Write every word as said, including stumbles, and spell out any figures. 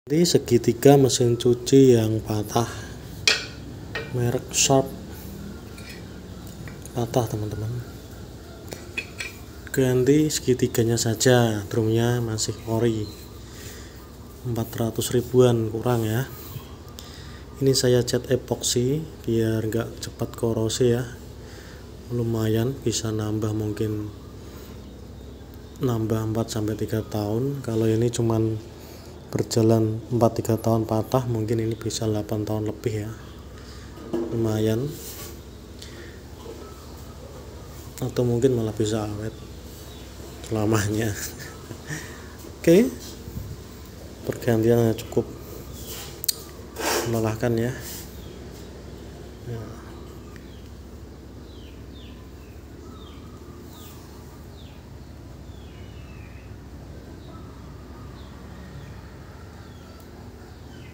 Ini segitiga mesin cuci yang patah, merek Sharp, patah teman-teman. Ganti segitiganya saja, drumnya masih ori, empat ratus ribuan kurang ya. Ini saya cat epoksi biar nggak cepat korosi ya, lumayan bisa nambah, mungkin nambah empat sampai tiga tahun. Kalau ini cuman berjalan empat tiga tahun patah, mungkin ini bisa delapan tahun lebih ya, lumayan, atau mungkin malah bisa awet selamanya. Oke, pergantiannya cukup melelahkan ya. Ya.